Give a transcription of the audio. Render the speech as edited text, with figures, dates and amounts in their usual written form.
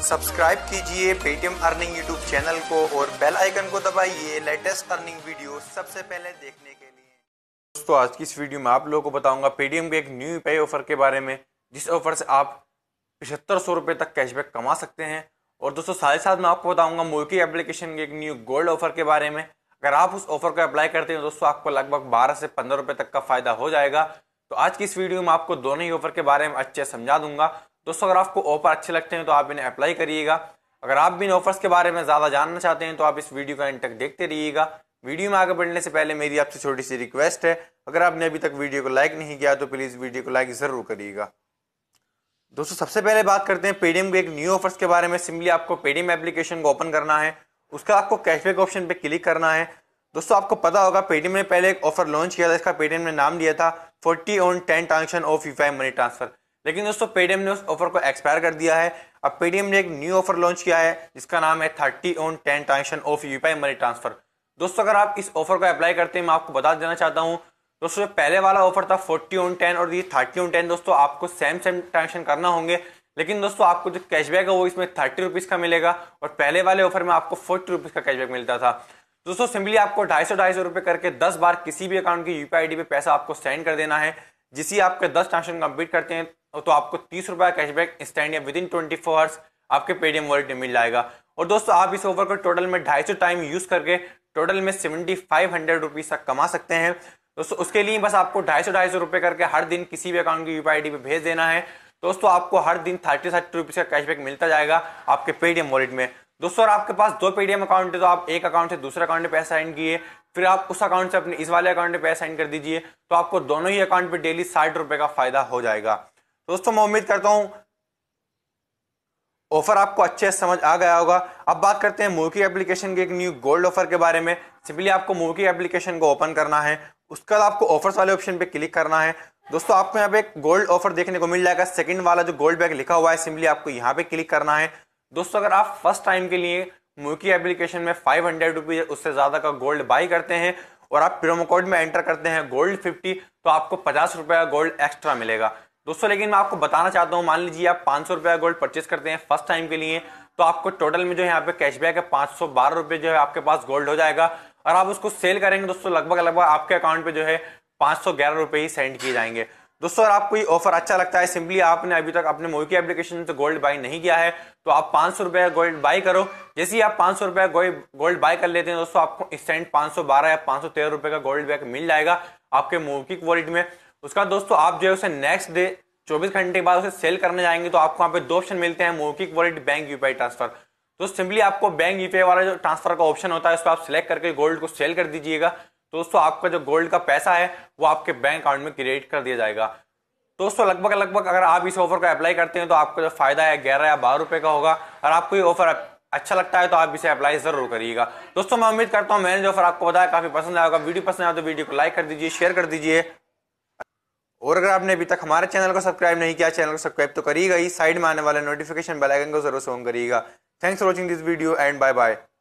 Subscribe कीजिए Paytm earning YouTube channel को और बेल आइकन को दबाइए लेटेस्ट अर्निंग वीडियो सबसे पहले देखने के लिए। दोस्तों आज की इस वीडियो में आप लोगों को बताऊंगा पेटीएम के एक न्यू पे ऑफर के बारे में, जिस ऑफर से आप 7500 रुपये तक कैशबैक कमा सकते हैं। और दोस्तों साथ ही साथ मैं आपको बताऊंगा मोकी एप्लीकेशन के एक न्यू गोल्ड ऑफर के बारे में। अगर आप उस ऑफर को अप्लाई करते हैं दोस्तों आपको लगभग 12 से 15 रुपये तक का फायदा हो जाएगा। तो आज की इस वीडियो में आपको दोनों ही ऑफर के बारे में अच्छे समझा दूंगा। दोस्तों अगर आपको ऑफर अच्छे लगते हैं तो आप इन्हें अप्लाई करिएगा। अगर आप भी इन ऑफर्स के बारे में ज़्यादा जानना चाहते हैं तो आप इस वीडियो का एंड तक देखते रहिएगा। वीडियो में आगे बढ़ने से पहले मेरी आपसे छोटी सी रिक्वेस्ट है, अगर आपने अभी तक वीडियो को लाइक नहीं किया तो प्लीज़ वीडियो को लाइक ज़रूर करिएगा। दोस्तों सबसे पहले बात करते हैं पेटीएम के एक न्यू ऑफर्स के बारे में। सिंपली आपको पेटीएम एप्लीकेशन को ओपन करना है, उसका आपको कैशबैक ऑप्शन पे क्लिक करना है। दोस्तों आपको पता होगा पेटीएम ने पहले एक ऑफर लॉन्च किया था, इसका पेटीएम ने नाम दिया था 40 on 10 transaction of UPI money transfer. लेकिन दोस्तों पेटीएम ने उस ऑफर को एक्सपायर कर दिया है। अब पेटीएम ने एक न्यू ऑफर लॉन्च किया है जिसका नाम है 30 on 10 transaction of UPI money transfer. दोस्तों अगर आप इस ऑफर को अप्लाई करते हैं मैं आपको बता देना चाहता हूँ दोस्तों पहले वाला ऑफर था 40 on 10 और ये 30 on 10 दोस्तों आपको सेम ट्रांजेक्शन करना होंगे। लेकिन दोस्तों आपको जो कैशबैक है वो इसमें 30 रुपीज़ का मिलेगा और पहले वाले ऑफर में आपको 40 रुपीज़ का कैशबैक मिलता था। दोस्तों सिंपली आपको 250 रुपये करके 10 बार किसी भी अकाउंट की यूपीआई आईडी पे पैसा आपको सेंड कर देना है। जिसे आपके 10 ट्रांजेक्शन कंप्लीट करते हैं तो आपको 30 रुपये का कैशबैक इंस्टेंट या विदिन 24 आवर्स आपके पेटीएम वॉलेट में मिल जाएगा। और दोस्तों आप इस ऑफर को टोटल में 250 टाइम यूज करके टोटल में 7500 रुपीज़ तक कमा सकते हैं। दोस्तों उसके लिए बस आपको 250 रुपये करके हर दिन किसी भी अकाउंट की यूपीआई आईडी पे भेज देना है। दोस्तों आपको हर दिन 30 रुपीज़ का कैशबैक मिलता जाएगा आपके पेटीएम वॉलेट में। दोस्तों अगर आपके पास 2 पेटीएम अकाउंट है तो आप एक अकाउंट से दूसरे अकाउंट में पैसा सेंड कीजिए, फिर आप उस अकाउंट से अपने इस वाले अकाउंट में पैसा सेंड कर दीजिए, तो आपको दोनों ही अकाउंट पे डेली 60 रुपये का फायदा हो जाएगा। दोस्तों मैं उम्मीद करता हूं ऑफर आपको अच्छे से समझ आ गया होगा। अब बात करते हैं मोकी एप्लीकेशन के एक न्यू गोल्ड ऑफर के बारे में। सिंपली आपको मोकी एप्लीकेशन को ओपन करना है, उसके बाद आपको ऑफर्स वाले ऑप्शन पे क्लिक करना है। दोस्तों आपको यहाँ पे एक गोल्ड ऑफर देखने को मिल जाएगा, सेकंड वाला जो गोल्ड बैग लिखा हुआ है सिंपली आपको यहाँ पे क्लिक करना है। दोस्तों अगर आप फर्स्ट टाइम के लिए मोकी एप्लीकेशन में 500 रुपीज उससे ज्यादा का गोल्ड बाई करते हैं और आप प्रोमो कोड में एंटर करते हैं गोल्ड 50 तो आपको 50 रुपये का गोल्ड एक्स्ट्रा मिलेगा। दोस्तों लेकिन मैं आपको बताना चाहता हूँ मान लीजिए आप 500 रुपये का गोल्ड परचेस करते हैं फर्स्ट टाइम के लिए तो आपको टोटल में जो यहाँ पे कैशबैक है 512 रुपये जो है आपके पास गोल्ड हो जाएगा। और आप उसको सेल करेंगे दोस्तों लगभग आपके अकाउंट पे जो है 511 रुपये ही सेंड किए जाएंगे। दोस्तों अगर आपको ये ऑफर अच्छा लगता है, सिंपली आपने अभी तक अपने मोकी एप्लीकेशन से गोल्ड बाई नहीं किया है तो आप 500 रुपये का गोल्ड बाई करो। जैसे ही आप 500 रुपये गोल्ड बाई कर लेते हैं दोस्तों आपको इंस्टेंट 512 या 513 रुपये का गोल्ड बैक मिल जाएगा आपके मोकी वॉलेट में। उसका दोस्तों आप जो है उसे नेक्स्ट डे 24 घंटे के बाद उसे सेल करने जाएंगे तो आपको वहाँ पे 2 ऑप्शन मिलते हैं, Moki wallet, bank UPI transfer. तो सिंपली आपको बैंक यूपीआई वाला जो ट्रांसफर का ऑप्शन होता है उस पर आप सिलेक्ट करके गोल्ड को सेल कर दीजिएगा। दोस्तों आपका जो गोल्ड का पैसा है वो आपके बैंक अकाउंट में क्रेडिट कर दिया जाएगा। दोस्तों लगभग अगर आप इस ऑफर को अप्लाई करते हैं तो आपका जो फायदा है 11 या 12 रुपये का होगा। और आपको ये ऑफर अच्छा लगता है तो आप इसे अप्लाई जरूर करिएगा। दोस्तों मैं उम्मीद करता हूँ मैंने जो ऑफर आपको बताया काफी पसंद आएगा। वीडियो पसंद आया तो वीडियो को लाइक कर दीजिए, शेयर कर दीजिए। और अगर आपने अभी तक हमारे चैनल को सब्सक्राइब नहीं किया चैनल को सब्सक्राइब तो करिएगा ही, साइड में आने वाले नोटिफिकेशन बेल आइकन को जरूर ऑन करिएगा। Thanks for watching this video and bye bye.